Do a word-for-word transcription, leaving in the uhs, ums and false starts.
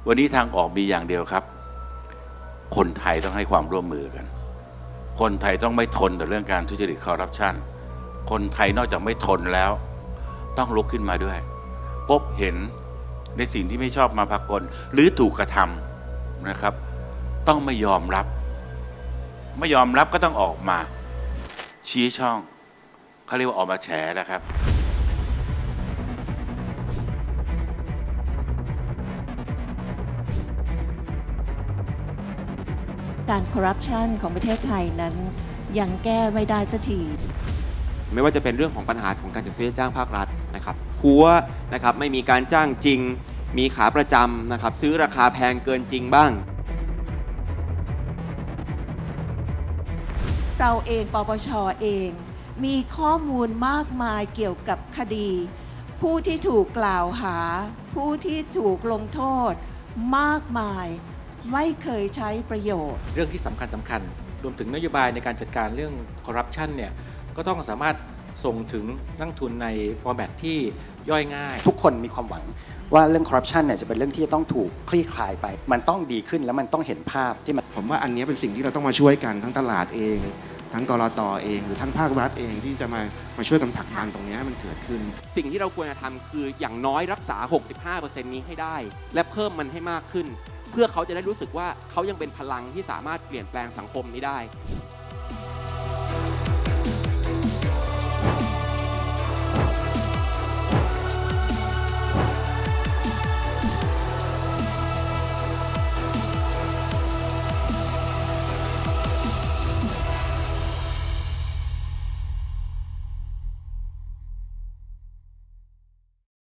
วันนี้ทางออกมีอย่างเดียวครับคนไทยต้องให้ความร่วมมือกันคนไทยต้องไม่ทนต่อเรื่องการทุจริตคอร์รัปชันคนไทยนอกจากไม่ทนแล้วต้องลุกขึ้นมาด้วยพบเห็นในสิ่งที่ไม่ชอบมาพากลหรือถูกกระทำนะครับต้องไม่ยอมรับไม่ยอมรับก็ต้องออกมาชี้ช่องเขาเรียกว่าออกมาแฉนะครับการคอร์รัปชันของประเทศไทยนั้นยังแก้ไม่ได้สักทีไม่ว่าจะเป็นเรื่องของปัญหาของการจัดซื้อจ้างภาครัฐนะครับหัวนะครับไม่มีการจ้างจริงมีขาประจำนะครับซื้อราคาแพงเกินจริงบ้างเราเองปปช.เองมีข้อมูลมากมายเกี่ยวกับคดีผู้ที่ถูกกล่าวหาผู้ที่ถูกลงโทษมากมายไม่เคยใช้ประโยชน์เรื่องที่สำคัญสำคัญรวมถึงนโยบายในการจัดการเรื่องคอร์รัปชันเนี่ยก็ต้องสามารถส่งถึงนักทุนในฟอร์แมตที่ย่อยง่ายทุกคนมีความหวังว่าเรื่องคอร์รัปชันเนี่ยจะเป็นเรื่องที่ต้องถูกคลี่คลายไปมันต้องดีขึ้นแล้วมันต้องเห็นภาพที่มันผมว่าอันนี้เป็นสิ่งที่เราต้องมาช่วยกันทั้งตลาดเองทั้งกลต.เองหรือทั้งภาครัฐเองที่จะมามาช่วยกันผลักดันตรงนี้ให้มันเกิดขึ้นสิ่งที่เราควรจะทำคืออย่างน้อยรักษา หกสิบห้าเปอร์เซ็นต์ นี้ให้ได้และเพิ่มมันให้มากขึ้นเพื่อเขาจะได้รู้สึกว่าเขายังเป็นพลังที่สามารถเปลี่ยนแปลงสังคมนี้ได้